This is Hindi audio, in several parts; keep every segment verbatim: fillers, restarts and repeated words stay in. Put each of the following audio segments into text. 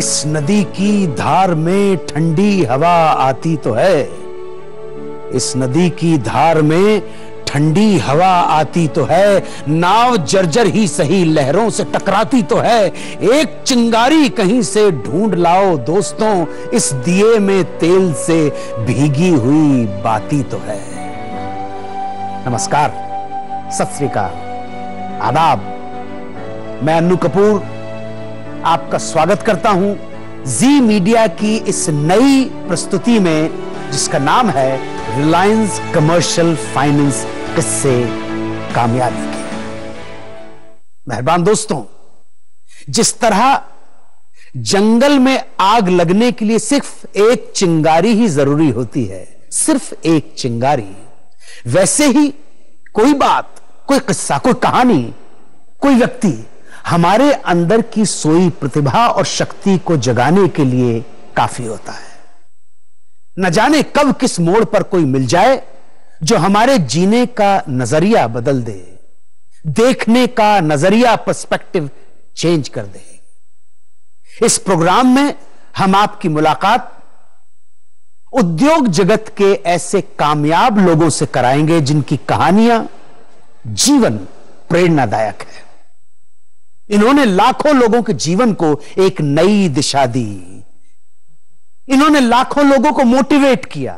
इस नदी की धार में ठंडी हवा आती तो है, इस नदी की धार में ठंडी हवा आती तो है, नाव जर्जर ही सही लहरों से टकराती तो है, एक चिंगारी कहीं से ढूंढ लाओ दोस्तों, इस दिए में तेल से भीगी हुई बाती तो है। नमस्कार, सत श्री अकाल, आदाब। मैं अन्नू कपूर आपका स्वागत करता हूं जी मीडिया की इस नई प्रस्तुति में, जिसका नाम है रिलायंस कमर्शियल फाइनेंस किस्से कामयाबी के। मेहरबान दोस्तों, जिस तरह जंगल में आग लगने के लिए सिर्फ एक चिंगारी ही जरूरी होती है, सिर्फ एक चिंगारी, वैसे ही कोई बात, कोई किस्सा, कोई कहानी, कोई व्यक्ति हमारे अंदर की सोई प्रतिभा और शक्ति को जगाने के लिए काफी होता है। न जाने कब किस मोड़ पर कोई मिल जाए जो हमारे जीने का नजरिया बदल दे, देखने का नजरिया, पर्सपेक्टिव चेंज कर दे। इस प्रोग्राम में हम आपकी मुलाकात उद्योग जगत के ऐसे कामयाब लोगों से कराएंगे जिनकी कहानियां जीवन प्रेरणादायक है। इन्होंने लाखों लोगों के जीवन को एक नई दिशा दी, इन्होंने लाखों लोगों को मोटिवेट किया।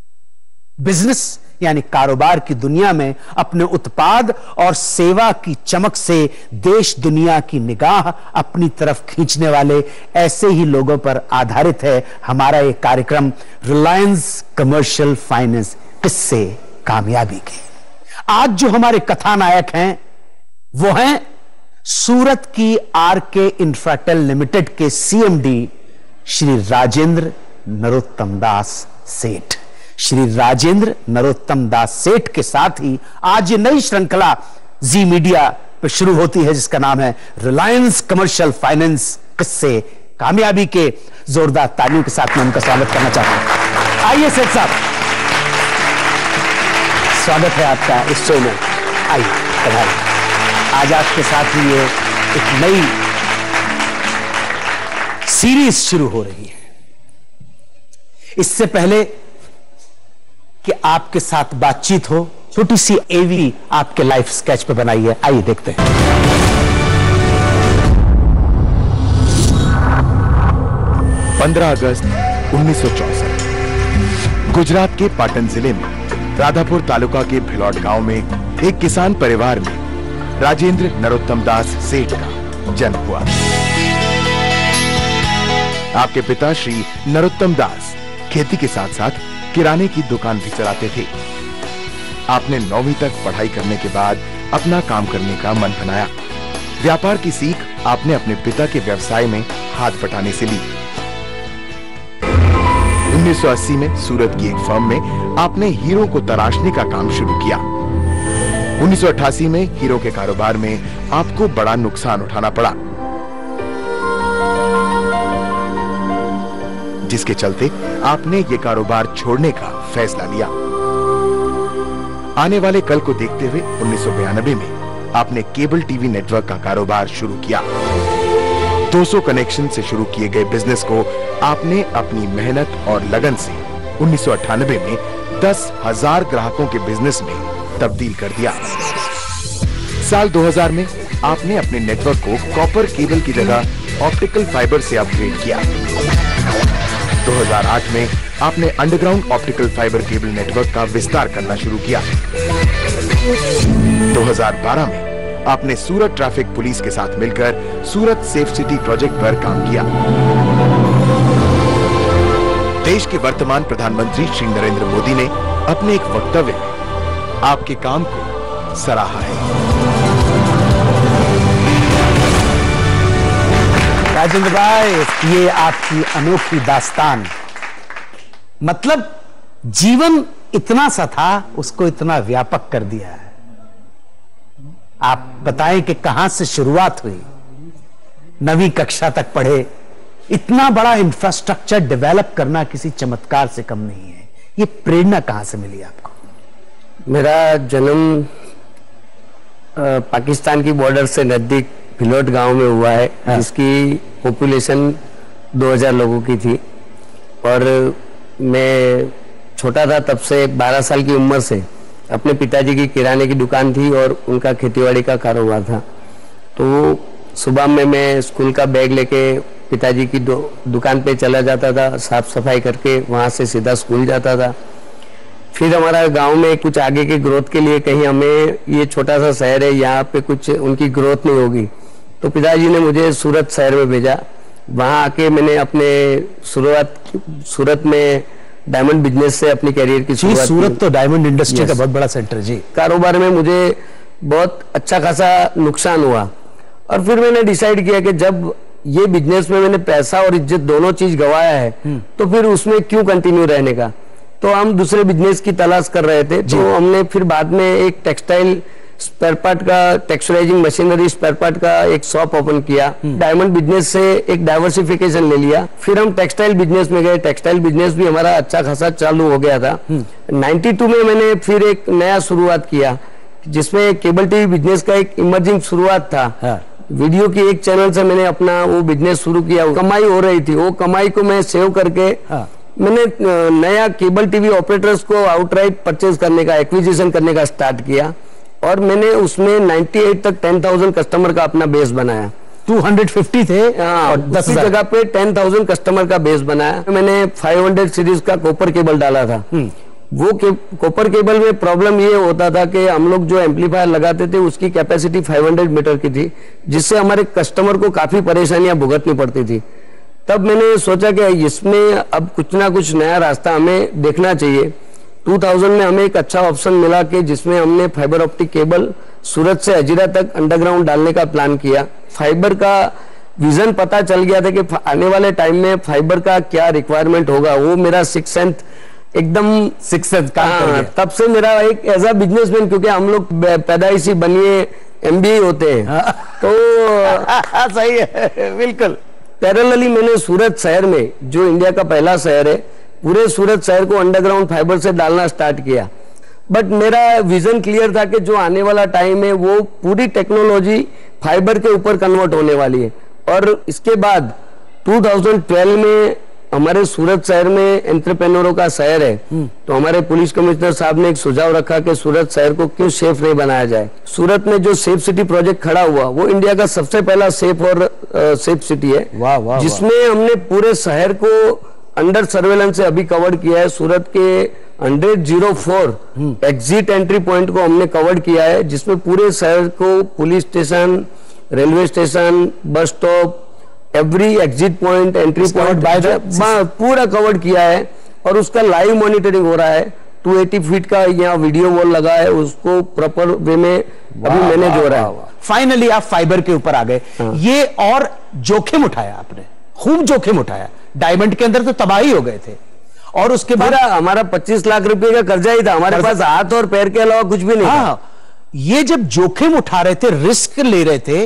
बिजनेस यानी कारोबार की दुनिया में अपने उत्पाद और सेवा की चमक से देश दुनिया की निगाह अपनी तरफ खींचने वाले ऐसे ही लोगों पर आधारित है हमारा ये कार्यक्रम रिलायंस कमर्शियल फाइनेंस किस्से कामयाबी के। आज जो हमारे कथानायक हैं वो हैं सूरत की आर के इंफ्राटेल लिमिटेड के सीएमडी श्री राजेंद्र नरोत्तम दास सेठ। श्री राजेंद्र नरोत्तम दास सेठ के साथ ही आज ये नई श्रृंखला जी मीडिया पे शुरू होती है, जिसका नाम है रिलायंस कमर्शियल फाइनेंस किस्से कामयाबी के। जोरदार तालियों के साथ मैं उनका स्वागत करना चाहता हूं। आइए सेठ साहब, स्वागत है आपका इस शो में। आइए पधारिए। आज आपके साथ ही ये एक नई सीरीज शुरू हो रही है। इससे पहले कि आपके साथ बातचीत हो, छोटी सी एवी आपके लाइफ स्केच पे बनाई है, आइए देखते हैं। पंद्रह अगस्त उन्नीस सौ चौसठ गुजरात के पाटन जिले में राधापुर तालुका के भिलौट गांव में एक किसान परिवार में राजेंद्र नरोत्तम दास सेठ का जन्म हुआ। आपके पिता श्री नरोत्तम दास खेती के साथ साथ किराने की दुकान भी चलाते थे। आपने नौवीं तक पढ़ाई करने के बाद अपना काम करने का मन बनाया। व्यापार की सीख आपने अपने पिता के व्यवसाय में हाथ बटाने से ली। उन्नीस सौ अस्सी में सूरत की एक फर्म में आपने हीरो को तराशने का काम शुरू किया। उन्नीस सौ अट्ठासी में हीरो के कारोबार में आपको बड़ा नुकसान उठाना पड़ा, जिसके चलते आपने ये कारोबार छोड़ने का फैसला लिया। आने वाले कल को देखते हुए उन्नीस सौ बयानबे में आपने केबल टीवी नेटवर्क का कारोबार शुरू किया। दो सौ कनेक्शन से शुरू किए गए बिजनेस को आपने अपनी मेहनत और लगन से उन्नीस सौ अट्ठानबे में दस हजार ग्राहकों के बिजनेस में तब्दील कर दिया। साल दो हज़ार में आपने अपने नेटवर्क को कॉपर केबल की जगह ऑप्टिकल फाइबर से अपग्रेड किया। दो हज़ार आठ में आपने underground optical fibre cable network का विस्तार करना शुरू किया। दो हज़ार बारह में आपने सूरत ट्रैफिक पुलिस के साथ मिलकर सूरत सेफ सिटी प्रोजेक्ट पर काम किया। देश के वर्तमान प्रधानमंत्री श्री नरेंद्र मोदी ने अपने एक वक्तव्य में आपके काम को सराहा है। राजेंद्र भाई, ये आपकी अनोखी दास्तान, मतलब जीवन इतना सा था, उसको इतना व्यापक कर दिया है। आप बताएं कि कहां से शुरुआत हुई, नवीं कक्षा तक पढ़े, इतना बड़ा इंफ्रास्ट्रक्चर डेवलप करना किसी चमत्कार से कम नहीं है। ये प्रेरणा कहां से मिली आपको? मेरा जन्म पाकिस्तान की बॉर्डर से नजदीक भिलौट गांव में हुआ है, हाँ। जिसकी पॉपुलेशन दो हज़ार लोगों की थी और मैं छोटा था तब से, बारह साल की उम्र से अपने पिताजी की किराने की दुकान थी और उनका खेतीबाड़ी का कारोबार था। तो सुबह में मैं स्कूल का बैग लेके पिताजी की दुकान पे चला जाता था, साफ सफाई करके वहाँ से सीधा स्कूल जाता था। फिर हमारा गांव में कुछ आगे के ग्रोथ के लिए, कहीं हमें ये छोटा सा शहर है यहाँ पे कुछ उनकी ग्रोथ नहीं होगी, तो पिताजी ने मुझे सूरत शहर में भेजा। वहाँ आके मैंने अपने शुरुआत सूरत में डायमंड बिजनेस से अपनी करियर की शुरुआत की। सूरत तो डायमंड इंडस्ट्री का बहुत बड़ा सेंटर जी। कारोबार में मुझे बहुत अच्छा खासा नुकसान हुआ और फिर मैंने डिसाइड किया कि जब ये बिजनेस में मैंने पैसा और इज्जत दोनों चीज गंवाया है तो फिर उसमें क्यों कंटिन्यू रहने का। तो हम दूसरे बिजनेस की तलाश कर रहे थे, तो हमने फिर बाद में एक टेक्सटाइल स्पेयर पार्ट का, टेक्सचराइजिंग मशीनरी स्पेयर पार्ट का एक शॉप ओपन किया। डायमंड बिजनेस से एक डाइवर्सिफिकेशन ले लिया। फिर हम टेक्सटाइल बिजनेस में गए। टेक्सटाइल बिजनेस भी हमारा अच्छा खासा चालू हो गया था। बानवे में मैंने फिर एक नया शुरुआत किया जिसमें केबल टीवी बिजनेस का एक इमर्जिंग शुरुआत था। हाँ। वीडियो की एक चैनल से मैंने अपना वो बिजनेस शुरू किया। कमाई हो रही थी, वो कमाई को मैं सेव करके हाँ। मैंने नया केबल टीवी ऑपरेटर्स को आउटराइट परचेज करने का, एक्विजिशन करने का स्टार्ट किया और मैंने उसमें अट्ठानवे तक दस हज़ार कस्टमर का अपना बेस बनाया। दो सौ पचास थे हाँ, और दस जगह पे दस हज़ार कस्टमर का बेस बनाया। मैंने पाँच सौ सीरीज का कॉपर केबल डाला था। वो के, कॉपर केबल में प्रॉब्लम ये होता था कि हम लोग जो एम्पलीफायर लगाते थे उसकी कैपेसिटी पाँच सौ मीटर की थी, जिससे हमारे कस्टमर को काफी परेशानियां भुगतनी पड़ती थी। तब मैंने सोचा कि इसमें अब कुछ ना कुछ नया रास्ता हमें देखना चाहिए। दो हज़ार में हमें एक अच्छा ऑप्शन मिला कि जिसमें हमने फाइबर ऑप्टिक केबल सूरत से हजीरा तक अंडरग्राउंड डालने का प्लान किया। फाइबर का विजन पता चल गया था कि आने वाले टाइम में फाइबर का क्या रिक्वायरमेंट होगा। वो मेरा सिक्स सेंथ एकदम सिक्स सेंथ काम कर गया। तब से मेरा एक एज अ बिजनेसमैन, क्योंकि हम लोग पैदाइशी बनिए एमबीए होते हैं तो सही है बिल्कुल। पैरेलली मैंने सूरत शहर में, जो इंडिया का पहला शहर है, पूरे सूरत शहर को अंडरग्राउंड फाइबर से डालना स्टार्ट किया। बट मेरा विजन क्लियर था कि जो आने वाला टाइम है वो पूरी टेक्नोलॉजी फाइबर के ऊपर कन्वर्ट होने वाली है। और इसके बाद दो हज़ार बारह में हमारे सूरत शहर में एंटरप्रेन्योरों का शहर है, तो हमारे पुलिस कमिश्नर साहब ने एक सुझाव रखा कि सूरत शहर को क्यों सेफ नहीं बनाया जाए। सूरत में जो सेफ सिटी प्रोजेक्ट खड़ा हुआ वो इंडिया का सबसे पहला सेफ और आ, सेफ सिटी है। वाह वाह, जिसमें वाह। हमने पूरे शहर को अंडर सर्वेलेंस से अभी कवर किया है। सूरत के एक सौ चार एग्जिट एंट्री पॉइंट को हमने कवर किया है, जिसमें पूरे शहर को police station, railway station, bus stop, every exit point, entry point पूरा कवर किया है और उसका लाइव मॉनिटरिंग हो रहा है। दो सौ अस्सी फीट का यहाँ वीडियो वॉल लगा है, उसको प्रॉपर वे में अभी मैनेज हो रहा है। फाइनली आप फाइबर के ऊपर आ गए। हाँ। ये और जोखिम उठाया आपने, खूब जोखिम उठाया। डायमंड के अंदर तो तबाही हो गए थे और उसके बाद हमारा पच्चीस लाख रुपए का कर्जा ही था, हमारे पास हाथ और पैर के अलावा कुछ भी नहीं हाँ। था। ये जब जोखिम उठा रहे थे, रिस्क ले रहे थे,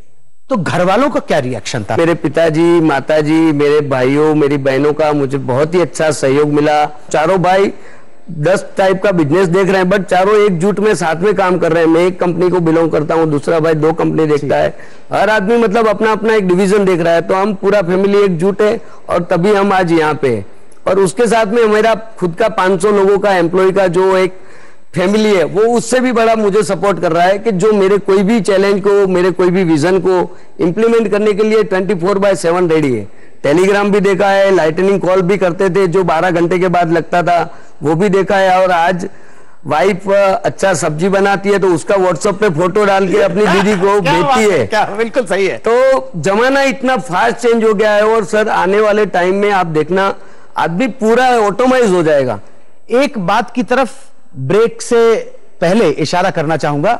तो घर वालों का क्या रिएक्शन था? मेरे पिताजी, माताजी, मेरे भाइयों, मेरी बहनों का मुझे बहुत ही अच्छा सहयोग मिला। चारों भाई दस टाइप का बिजनेस देख रहे हैं, बट चारों एकजुट में साथ में काम कर रहे हैं। मैं एक कंपनी को बिलोंग करता हूं, दूसरा भाई दो कंपनी देखता है। हर आदमी मतलब अपना अपना एक डिवीजन देख रहा है, तो हम पूरा फैमिली एकजुट है और तभी हम आज यहाँ पे। और उसके साथ में मेरा खुद का पाँच सौ लोगों का एम्प्लॉय का जो एक फैमिली है, वो उससे भी बड़ा मुझे सपोर्ट कर रहा है कि जो मेरे कोई भी चैलेंज को, मेरे कोई भी विजन को इंप्लीमेंट करने के लिए चौबीस बाय सात रेडी है। टेलीग्राम भी देखा है, लाइटनिंग कॉल भी करते थे जो बारह घंटे के बाद लगता था, वो भी देखा है। और आज वाइफ अच्छा सब्जी बनाती है तो उसका व्हाट्सएप पे फोटो डाल के अपनी दीदी को भेजती है। क्या बिल्कुल सही है। तो जमाना इतना फास्ट चेंज हो गया है और सर आने वाले टाइम में आप देखना आदमी पूरा ऑटोमाइज हो जाएगा। एक बात की तरफ ब्रेक से पहले इशारा करना चाहूंगा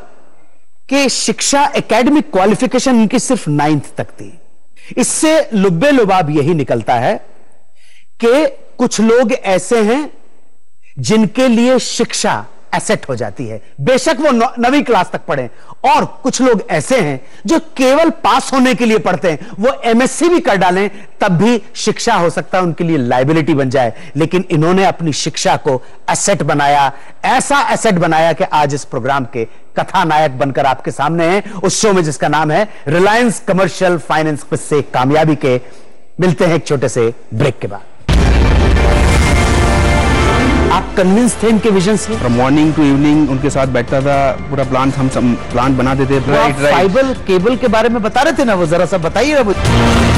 कि शिक्षा, एकेडमिक क्वालिफिकेशन उनकी सिर्फ नाइन्थ तक थी। इससे लुब्बे लुबाब यही निकलता है कि कुछ लोग ऐसे हैं जिनके लिए शिक्षा एसेट हो जाती है, बेशक वो नवीं क्लास तक पढ़े। और कुछ लोग ऐसे हैं जो केवल पास होने के लिए पढ़ते हैं, वो एमएससी भी कर डालें तब भी शिक्षा हो सकता है उनके लिए लायबिलिटी बन जाए। लेकिन इन्होंने अपनी शिक्षा को एसेट बनाया, ऐसा एसेट बनाया कि आज इस प्रोग्राम के कथानायक बनकर आपके सामने हैं, उस शो में जिसका नाम है रिलायंस कमर्शियल फाइनेंस से कामयाबी के मिलते हैं एक छोटे से ब्रेक के बाद। आप कन्विंस थे इनके विजन से? फ्रॉम मॉर्निंग टू इवनिंग उनके साथ बैठता था, पूरा प्लान हम सब प्लान बनाते थे। Right right. फाइबर केबल के बारे में बता रहे थे ना, वो जरा सा बताइए ना मुझे।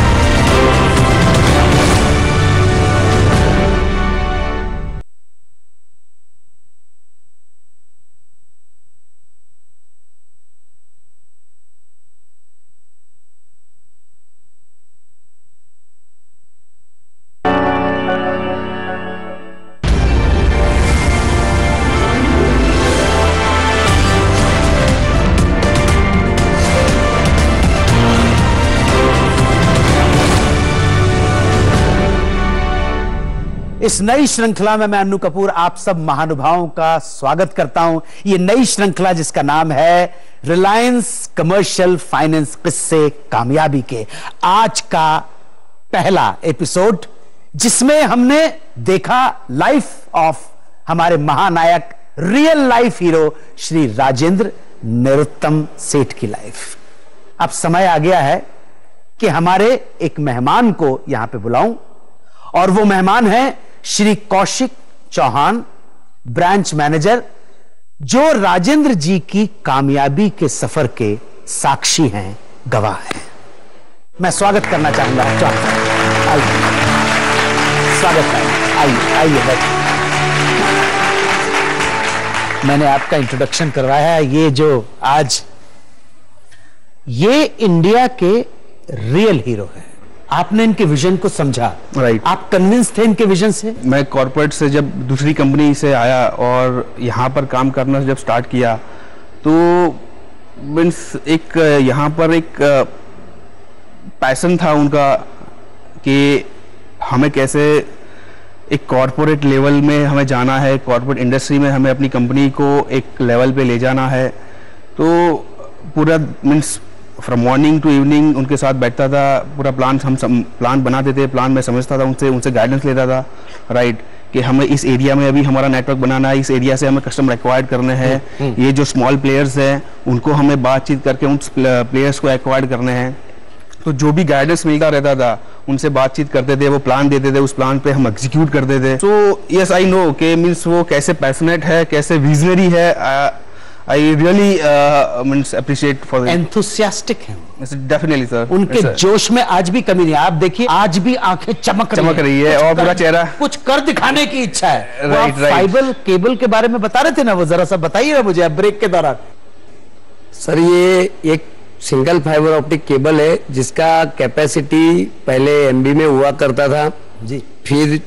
इस नई श्रृंखला में मैं अन्नू कपूर आप सब महानुभावों का स्वागत करता हूं। ये नई श्रृंखला जिसका नाम है रिलायंस कमर्शियल फाइनेंस किस्से कामयाबी के, आज का पहला एपिसोड, जिसमें हमने देखा लाइफ ऑफ हमारे महानायक, real life hero Shri Rajendra Narottam Seth की लाइफ। अब समय आ गया है कि हमारे एक मेहमान को यहां पे बुलाऊं, और वो मेहमान है श्री कौशिक चौहान, ब्रांच मैनेजर, जो राजेंद्र जी की कामयाबी के सफर के साक्षी हैं, गवाह हैं। मैं स्वागत करना चाहूंगा। आइए, स्वागत है, आइए आइए बैठिए। मैंने आपका इंट्रोडक्शन करवाया है। ये जो आज ये इंडिया के रियल हीरो है। आपने इनके विजन को समझा, राइट। आप कन्विंस थे इनके विजन से? मैं कॉर्पोरेट से जब दूसरी कंपनी से आया और यहाँ पर काम करना जब स्टार्ट किया, तो मीन्स एक यहाँ पर एक पैशन था उनका कि हमें कैसे एक कॉर्पोरेट लेवल में हमें जाना है, कॉर्पोरेट इंडस्ट्री में हमें अपनी कंपनी को एक लेवल पे ले जाना है। तो पूरा means from morning to evening उनके साथ बैठता था, पूरा प्लान हम सब प्लान बनाते थे, प्लान में समझता था, उनसे उनसे गाइडेंस लेता था, राइट, कि हमें इस एरिया में अभी हमारा नेटवर्क बनाना है, इस एरिया से हमें कस्टमर एक्वायर्ड करने हैं, ये जो स्मॉल प्लेयर्स हैं उनको हमें बातचीत करके उन प्लेयर्स को एक्वायर्ड करने हैं। तो जो भी गाइडेंस मिलता रहता था उनसे बातचीत करते थे, वो प्लान देते थे, उस प्लान पे हम एग्जीक्यूट करते थे। सो यस आई नो कि मीन्स वो कैसे पैशनेट है, कैसे विजनरी है। I really uh, means appreciate for the enthusiastic हैं। Definitely sir। उनके yes, जोश में आज भी कमी नहीं। आप देखिए आज भी आंखें चमक चमक रही है और पूरा चेहरा कुछ कर दिखाने की इच्छा है। Right right. फाइबर केबल के बारे में बता रहे थे ना, वो जरा सा बताइए ना मुझे ब्रेक के दौरान। सर ये एक सिंगल फाइबर ऑप्टिक केबल है जिसका कैपेसिटी पहले एमबी में हुआ करता था जी, फिर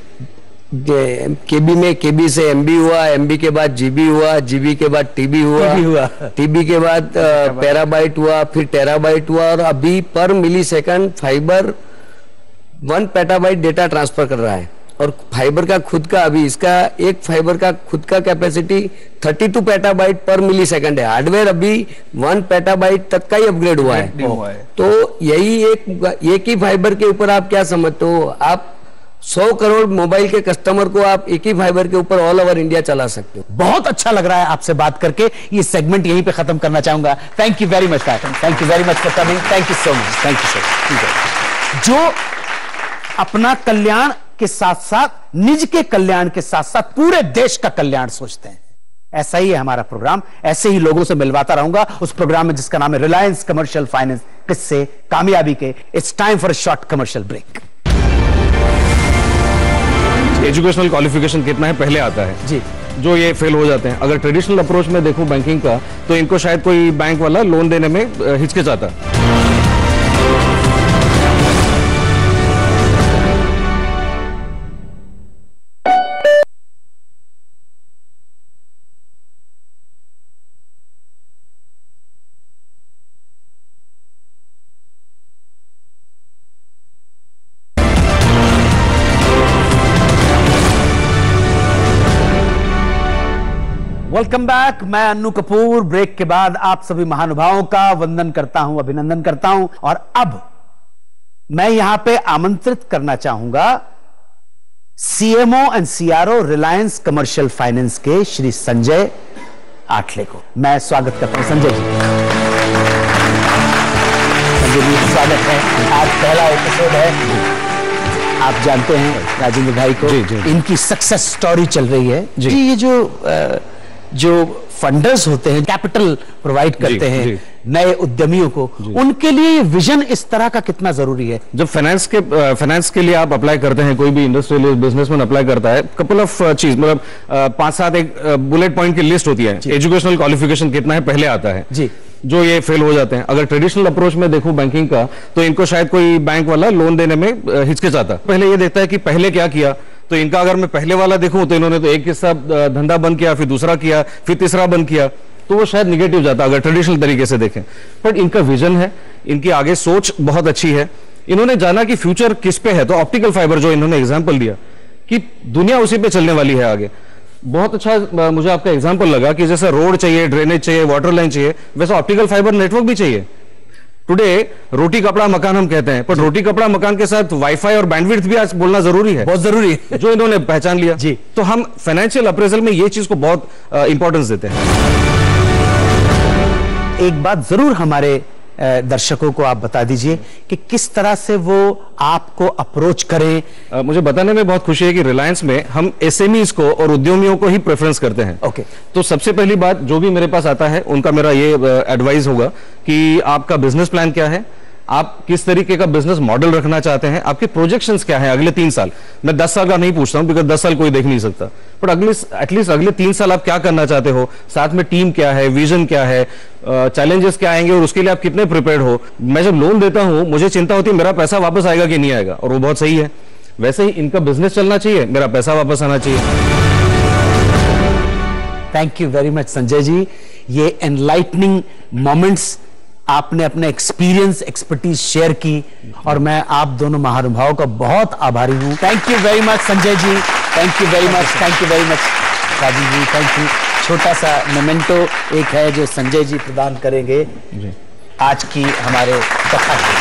केबी में केबी से एमबी हुआ, एमबी के बाद जीबी हुआ, जीबी के बाद टीबी हुआ, हुआ। टीबी के बाद पेराबाइट हुआ, फिर टेराबाइट हुआ, और अभी पर millisecond fibre one petabyte data transfer कर रहा है। और फाइबर का खुद का अभी इसका एक फाइबर का खुद का कैपेसिटी बत्तीस पेटाबाइट पर मिली सेकंड है। हार्डवेयर अभी वन पेटाबाइट तक का ही अपग्रेड हुआ है, हुआ है। तो यही एक एक ही फाइबर के ऊपर आप क्या समझते हो, आप सौ करोड़ मोबाइल के कस्टमर को आप एक ही फाइबर के ऊपर ऑल ओवर इंडिया चला सकते हो। बहुत अच्छा लग रहा है आपसे बात करके। ये सेगमेंट यहीं पे खत्म करना चाहूंगा। Thank you very much, thank you very much for coming, thank you so much, thank you so much. जो अपना कल्याण के साथ साथ निज के कल्याण के साथ साथ पूरे देश का कल्याण सोचते हैं, ऐसा ही है हमारा प्रोग्राम। ऐसे ही लोगों से मिलवाता रहूंगा उस प्रोग्राम में जिसका नाम है रिलायंस कमर्शियल फाइनेंस किस्से कामयाबी के। It's time for a short commercial break. Educational qualification कितना है पहले आता है जी, जो ये फेल हो जाते हैं। अगर ट्रेडिशनल अप्रोच में देखूं बैंकिंग का, तो इनको शायद कोई बैंक वाला लोन देने में हिचकिचाता है। Welcome back. मैं अन्नू कपूर ब्रेक के बाद आप सभी महानुभावों का वंदन करता हूं, अभिनंदन करता हूं। और अब मैं यहां पे आमंत्रित करना चाहूंगा CMO and CRO Reliance commercial finance के श्री संजय आठले को। मैं स्वागत करता हूं संजय जी। संजय जी स्वागत है। आज पहला एपिसोड है आप जानते हैं राजेंद्र भाई को, जी, जी, जी। इनकी सक्सेस स्टोरी चल रही है जी। जी। ये जो अ, जो फंडर्स होते हैं, कैपिटल प्रोवाइड करते जी, हैं जी। नए उद्यमियों को, उनके लिए ये विजन इस तरह का कितना जरूरी है? जब फाइनेंस के फाइनेंस के लिए आप अप्लाई करते हैं, कोई भी इंडस्ट्रियल बिजनेसमैन अप्लाई करता है, कपल ऑफ चीज मतलब अ, पांच सात एक बुलेट पॉइंट की लिस्ट होती है। एजुकेशनल क्वालिफिकेशन कितना है पहले आता है जी। जो ये फेल हो जाते हैं। अगर ट्रेडिशनल अप्रोच में देखूं बैंकिंग का, तो इनको शायद कोई बैंक वाला लोन देने में अ, हिचकिचाता। पहले ये देखता है कि पहले क्या किया, तो इनका अगर मैं पहले वाला देखूं तो इन्होंने तो एक हिस्सा अ, धंधा बंद किया, फिर दूसरा किया, फिर तीसरा बंद किया, तो वो शायद निगेटिव जाता अगर ट्रेडिशनल तरीके से देखें। बट इनका विजन है, इनकी आगे सोच बहुत अच्छी है। इन्होंने जाना कि फ्यूचर किस पे है, तो ऑप्टिकल फाइबर जो इन्होंने एग्जांपल दिया कि दुनिया उसी पे चलने वाली है आगे। बहुत अच्छा अ, मुझे आपका एग्जांपल लगा कि जैसा रोड चाहिए, ड्रेनेज चाहिए, वाटर लाइन चाहिए, वैसा ऑप्टिकल फाइबर नेटवर्क भी चाहिए। टुडे रोटी कपड़ा मकान हम कहते हैं, पर रोटी कपड़ा मकान के साथ वाईफाई और बैंडविड्थ भी आज बोलना जरूरी है, बहुत जरूरी है, जो इन्होंने पहचान लिया जी। तो हम फाइनेंशियल अप्रेजल में ये चीज को बहुत इंपॉर्टेंस देते हैं। एक बात जरूर हमारे अ, दर्शकों को आप बता दीजिए कि किस तरह से वो आपको अप्रोच करें। अ, मुझे बताने में बहुत खुशी है कि रिलायंस में हम एसएमईज को और उद्यमियों को ही प्रेफरेंस करते हैं। ओके। तो सबसे पहली बात, जो भी मेरे पास आता है उनका मेरा ये एडवाइस होगा कि आपका बिजनेस प्लान क्या है, आप किस तरीके का बिजनेस मॉडल रखना चाहते हैं, आपके प्रोजेक्शंस क्या है अगले तीन साल। मैं दस साल का नहीं पूछता हूं, बिकॉज दस साल कोई देख नहीं सकता, बट अगले एटलीस्ट अगले तीन साल आप क्या करना चाहते हो, साथ में टीम क्या है, विजन क्या है, चैलेंजेस क्या आएंगे और उसके लिए आप कितने प्रिपेयर्ड हो। मैं जब लोन देता हूं मुझे चिंता होती है मेरा पैसा वापस आएगा कि नहीं आएगा, और वो बहुत सही है। वैसे ही इनका बिजनेस चलना चाहिए, मेरा पैसा वापस आना चाहिए। Thank you very much Sanjay ji, ये एनलाइटनिंग मोमेंट्स आपने अपने एक्सपीरियंस एक्सपर्टीज शेयर की, और मैं आप दोनों महानुभावों का बहुत आभारी हूं। Thank you very much Sanjay ji, thank you very much, thank you very much Rajeev ji, thank you. छोटा सा मोमेंटो एक है जो संजय जी प्रदान करेंगे जी। आज की हमारे कथा की।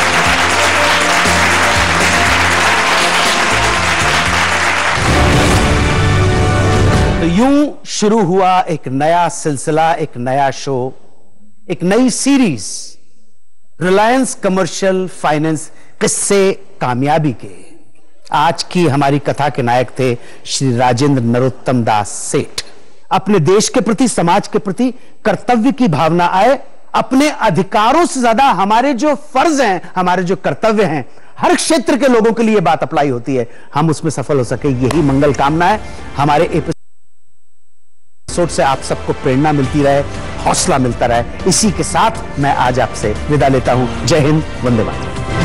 तो यूं शुरू हुआ एक नया सिलसिला, एक नया शो, एक नई सीरीज, रिलायंस कमर्शियल फाइनेंस किस्से कामयाबी के। आज की हमारी कथा के नायक थे श्री राजेंद्र नरोत्तम दास सेठ। अपने देश के प्रति, समाज के प्रति कर्तव्य की भावना आए, अपने अधिकारों से ज्यादा हमारे जो फर्ज हैं, हमारे जो कर्तव्य हैं, हर क्षेत्र के लोगों के लिए बात अप्लाई होती है, हम उसमें सफल हो सके, यही मंगल कामना है। हमारे एपिसोड से आप सबको प्रेरणा मिलती रहे, हौसला मिलता रहे, इसी के साथ मैं आज आपसे विदा लेता हूं। जय हिंद, वंदे मातरम।